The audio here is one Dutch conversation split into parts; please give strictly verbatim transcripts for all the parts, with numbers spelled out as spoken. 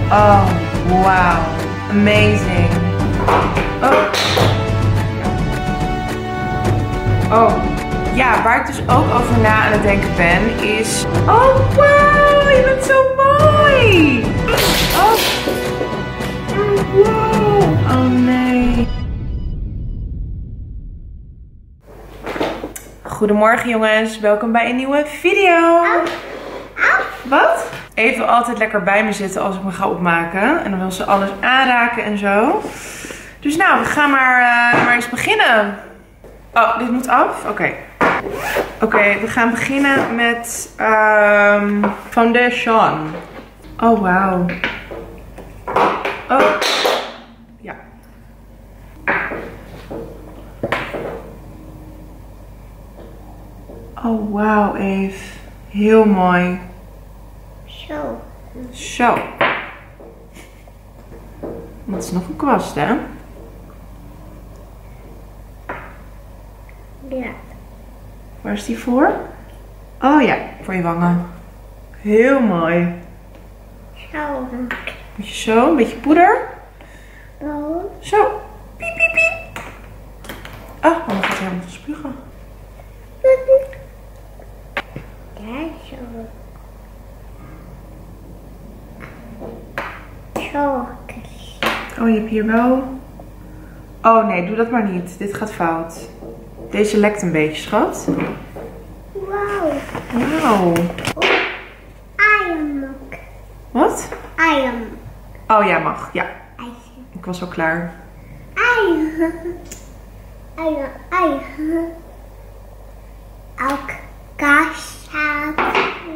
Oh, wow. Amazing. Oh. Oh. Ja, waar ik dus ook over na aan het denken ben is... Oh, wow. Je bent zo mooi. Oh. Oh, wow. Oh, nee. Goedemorgen jongens. Welkom bij een nieuwe video. Wat? Even altijd lekker bij me zitten als ik me ga opmaken. En dan wil ze alles aanraken en zo. Dus nou, we gaan maar, uh, maar eens beginnen. Oh, dit moet af? Oké. Okay. Oké, okay, we gaan beginnen met um, foundation. Oh, wauw. Oh. Ja. Oh, wauw, Eve. Heel mooi. Zo. Zo. Dat is nog een kwast, hè? Ja. Waar is die voor? Oh ja, voor je wangen. Heel mooi. Zo. Moet je zo, een beetje poeder. Oh. Zo. Piep, piep, piep. Ah, dan gaat hij helemaal spugen. Ja, zo. Zo. Oh, je hebt hier wel... Oh nee, doe dat maar niet. Dit gaat fout. Deze lekt een beetje, schat. Wauw. Wauw. Eieren. Wat? Eieren. Oh ja, mag. Ja. Eieren. Ik was al klaar. Eieren. Eieren. Eieren. Ook kaaszaad.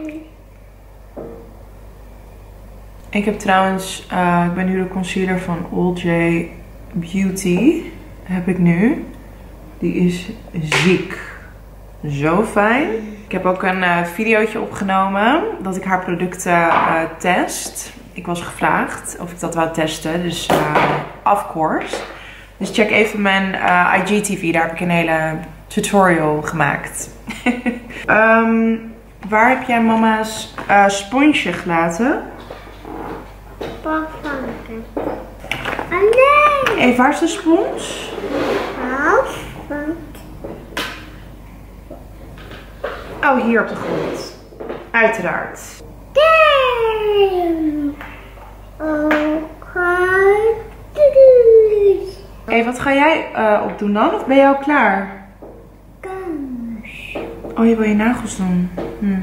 Ik heb trouwens, uh, ik ben nu de concealer van All J Beauty. Heb ik nu. Die is ziek. Zo fijn. Ik heb ook een uh, videootje opgenomen dat ik haar producten uh, test. Ik was gevraagd of ik dat wou testen. Dus uh, of course. Dus check even mijn uh, I G T V. Daar heb ik een hele tutorial gemaakt. um, waar heb jij mama's uh, sponsje gelaten? Paffanken. Oh nee! Hey, waar is de spons? Paffanken. Oh, hier op de grond. Uiteraard. Damn! Oh, God. Hé, hey, wat ga jij uh, opdoen dan? Of ben je al klaar? Kans. Oh, je wil je nagels doen. Hm.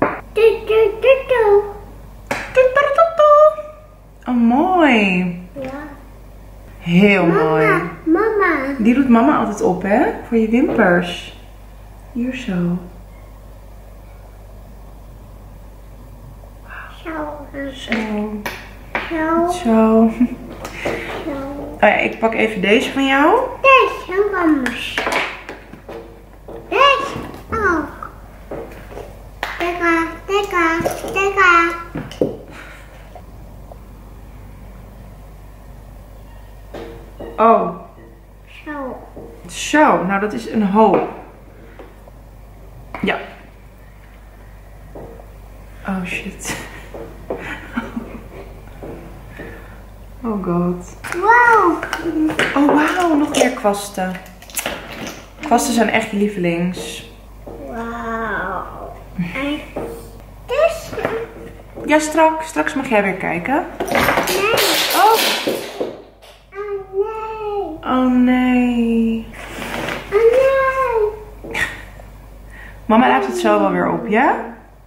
Oh, mooi. Ja. Heel Mama, mooi. Mama. Die doet mama altijd op, hè? Voor je wimpers. Hier zo. Zo. Zo. Zo. Zo. Zo. Oh ja, ik pak even deze van jou. Deze, mama's. Deze ook. Teka, teka, teka. Oh. Zo. Zo, nou dat is een hoop. Ja. Oh shit. Oh god. Wow. Oh wauw, nog meer kwasten. Kwasten zijn echt je lievelings. Wauw. En dus. Ja, straks. Straks mag jij weer kijken. Nee. Oh. Oh nee. Oh nee. Oh nee. Mama laat het zo wel weer op, ja?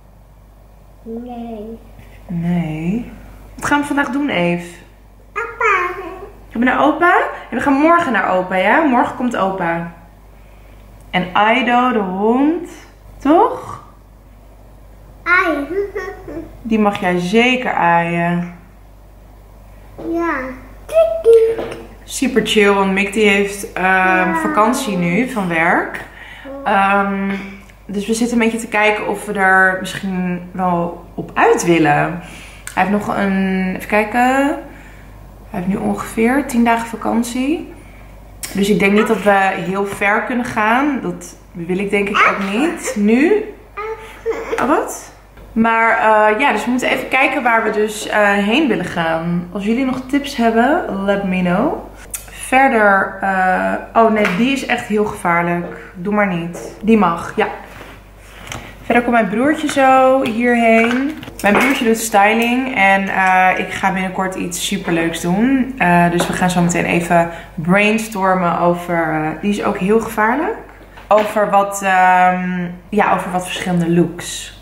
Nee. Nee. Wat gaan we vandaag doen, Eve? Papa. Gaan we naar opa? En we gaan morgen naar opa, ja? Morgen komt opa. En Aido, de hond. Toch? Ai. Die mag jij zeker aaien. Ja. Tiki. Super chill, want Mick die heeft um, ja. vakantie nu van werk. Um, dus we zitten een beetje te kijken of we er misschien wel op uit willen. Hij heeft nog een, even kijken, hij heeft nu ongeveer tien dagen vakantie. Dus ik denk niet dat we heel ver kunnen gaan. Dat wil ik denk ik ook niet. Nu? Oh, wat? Maar uh, ja, dus we moeten even kijken waar we dus uh, heen willen gaan. Als jullie nog tips hebben, let me know. Verder, uh, oh nee, die is echt heel gevaarlijk. Doe maar niet. Die mag, ja. Verder komt mijn broertje zo hierheen. Mijn broertje doet styling en uh, ik ga binnenkort iets superleuks doen. Uh, dus we gaan zo meteen even brainstormen over, uh, die is ook heel gevaarlijk. Over wat, um, ja, over wat verschillende looks.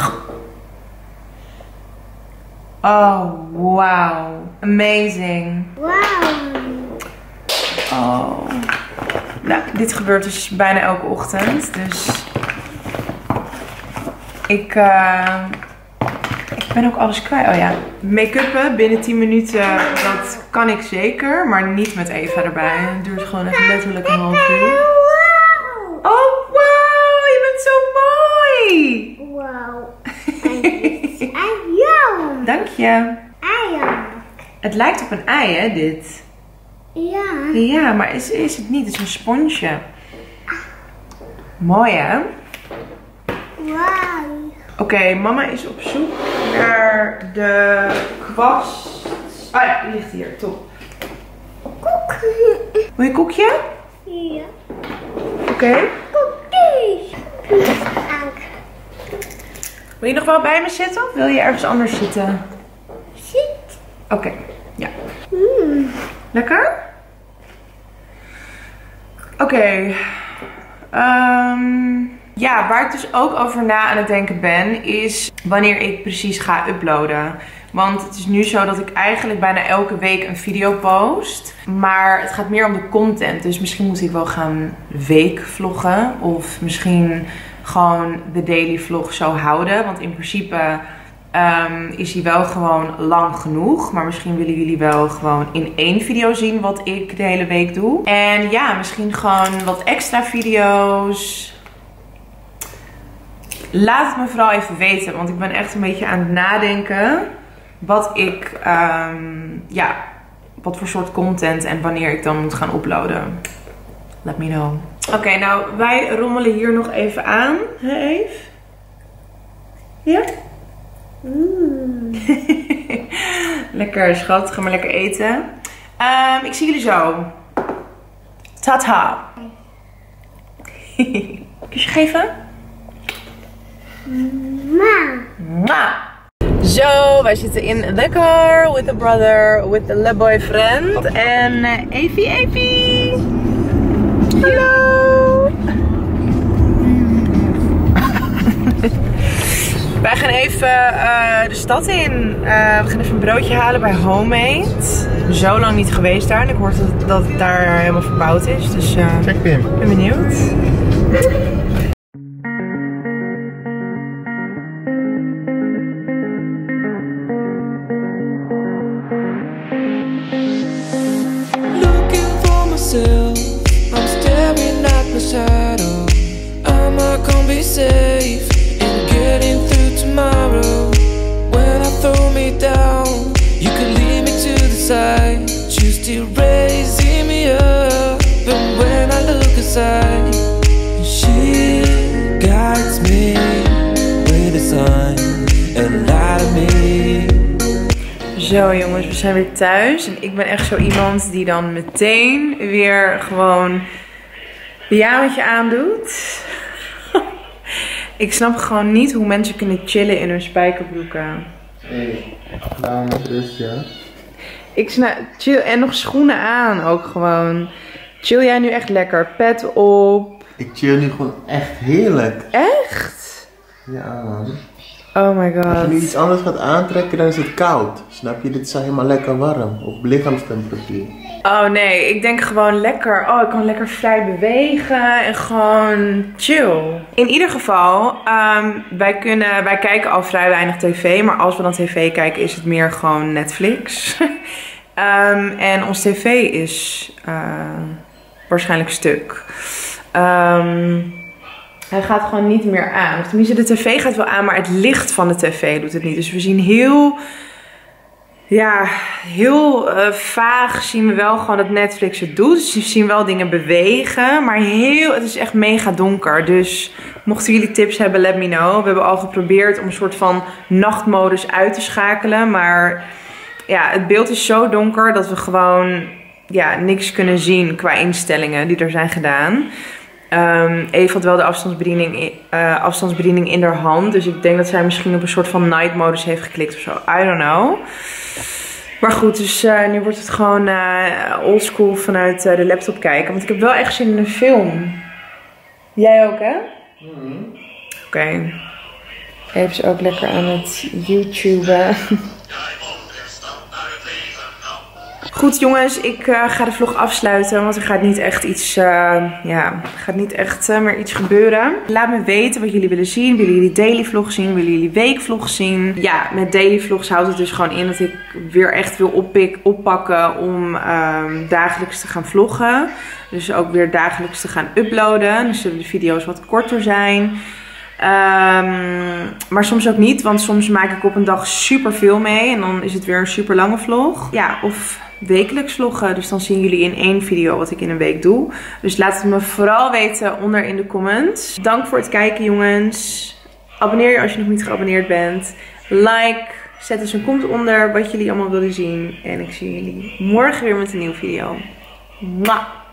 Oh, wow. Amazing. Wow. Oh. Nou, dit gebeurt dus bijna elke ochtend. Dus ik, uh, ik ben ook alles kwijt. Oh ja, make-uppen binnen tien minuten, dat kan ik zeker. Maar niet met Eva erbij. Het duurt gewoon echt letterlijk een half uur. Oh, wow. Je bent zo mooi. Wow. En jou. Dank je. Eieren. Het lijkt op een ei, hè, dit? Ja. Ja, maar is, is het niet? Het is een sponsje. Mooi, hè? Wauw. Oké, okay, mama is op zoek naar de kwast. Ah ja, die ligt hier. Top. Koek. Wil je een koekje? Ja. Oké. Okay. Koekjes. Wil je nog wel bij me zitten of wil je ergens anders zitten? Zit. Oké, okay. Ja. Mm. Lekker? Oké. Okay. Um, ja, waar ik dus ook over na aan het denken ben, is wanneer ik precies ga uploaden. Want het is nu zo dat ik eigenlijk bijna elke week een video post. Maar het gaat meer om de content. Dus misschien moet ik wel gaan weekvloggen. Of misschien gewoon de daily vlog zo houden. Want in principe um, is die wel gewoon lang genoeg. Maar misschien willen jullie wel gewoon in één video zien wat ik de hele week doe. En ja, misschien gewoon wat extra video's. Laat het me vooral even weten. Want ik ben echt een beetje aan het nadenken wat ik, um, ja, wat voor soort content en wanneer ik dan moet gaan uploaden. Let me know. Oké, okay, nou, wij rommelen hier nog even aan. Hè, Eve? Ja? Mm. Lekker, schat. Ga maar lekker eten. Um, ik zie jullie zo. Tata. Kusje geven? Ma. Mwah. Zo, wij zitten in the car with the brother, with the le boyfriend. En uh, Evie, Evie. Hallo. Wij gaan even uh, de stad in. Uh, we gaan even een broodje halen bij Homemade. Ik ben zo lang niet geweest daar en ik hoor dat, dat het daar helemaal verbouwd is. Dus uh, Check in. Ik ben benieuwd. I'm staring at my shadow. Am I gonna be safe in getting through tomorrow? When I throw me down, you can lead me to the side. You still raising me up, but when I look aside, she guides me with the sun and light of me. Zo jongens, we zijn weer thuis en ik ben echt zo iemand die dan meteen weer gewoon pyjamaatje aandoet. Ik snap gewoon niet hoe mensen kunnen chillen in hun spijkerbroeken. Hey, dames, rust, ja. Ik snap, chill en nog schoenen aan ook gewoon. Chill jij nu echt lekker? Pet op. Ik chill nu gewoon echt heerlijk. Echt? Ja man. Oh my god. Als je nu iets anders gaat aantrekken, dan is het koud. Snap je? Dit is al helemaal lekker warm. Op lichaamstemperatuur. Oh nee, ik denk gewoon lekker. Oh, ik kan lekker vrij bewegen en gewoon chill. In ieder geval, um, wij, kunnen, wij kijken al vrij weinig tv. Maar als we dan tv kijken, is het meer gewoon Netflix. um, en ons tv is uh, waarschijnlijk stuk. Um, Hij gaat gewoon niet meer aan. Of tenminste, de tv gaat wel aan, maar het licht van de tv doet het niet. Dus we zien heel, ja, heel uh, vaag zien we wel gewoon dat Netflix het doet. Dus we zien wel dingen bewegen, maar heel, het is echt mega donker. Dus Mochten jullie tips hebben, let me know. We hebben al geprobeerd om een soort van nachtmodus uit te schakelen. Maar ja, het beeld is zo donker dat we gewoon ja, niks kunnen zien qua instellingen die er zijn gedaan. Um, Eve had wel de afstandsbediening, uh, afstandsbediening in haar hand. Dus ik denk dat zij misschien op een soort van night modus heeft geklikt of zo. I don't know. Maar goed, dus uh, nu wordt het gewoon uh, oldschool vanuit uh, de laptop kijken. Want ik heb wel echt zin in een film. Jij ook, hè? Mm-hmm. Oké. Okay. Eve is ook lekker aan het YouTuben. Goed jongens, ik uh, ga de vlog afsluiten, want er gaat niet echt iets, uh, ja, er gaat niet echt uh, meer iets gebeuren. Laat me weten wat jullie willen zien. Willen jullie daily vlog zien? Willen jullie weekvlog zien? Ja, met daily vlogs houdt het dus gewoon in dat ik weer echt wil oppik, oppakken om um, dagelijks te gaan vloggen. Dus ook weer dagelijks te gaan uploaden. Dus zullen de video's wat korter zijn. Um, maar soms ook niet, want soms maak ik op een dag super veel mee en dan is het weer een super lange vlog. Ja, of wekelijks vloggen, dus dan zien jullie in één video wat ik in een week doe. Dus laat het me vooral weten onder in de comments. Dank voor het kijken jongens. Abonneer je als je nog niet geabonneerd bent. Like, zet eens een comment onder wat jullie allemaal willen zien. En ik zie jullie morgen weer met een nieuwe video. Mwah!